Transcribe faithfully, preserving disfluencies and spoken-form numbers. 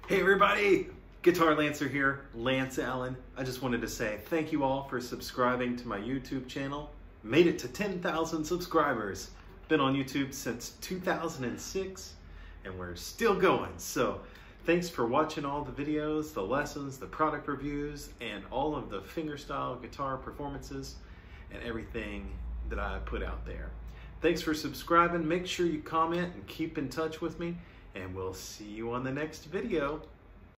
Hey everybody, Guitar Lancer here, Lance Allen. I just wanted to say thank you all for subscribing to my YouTube channel. Made it to ten thousand subscribers. Been on YouTube since two thousand six and we're still going. So thanks for watching all the videos, the lessons, the product reviews, and all of the fingerstyle guitar performances and everything that I put out there. Thanks for subscribing. Make sure you comment and keep in touch with me. And we'll see you on the next video.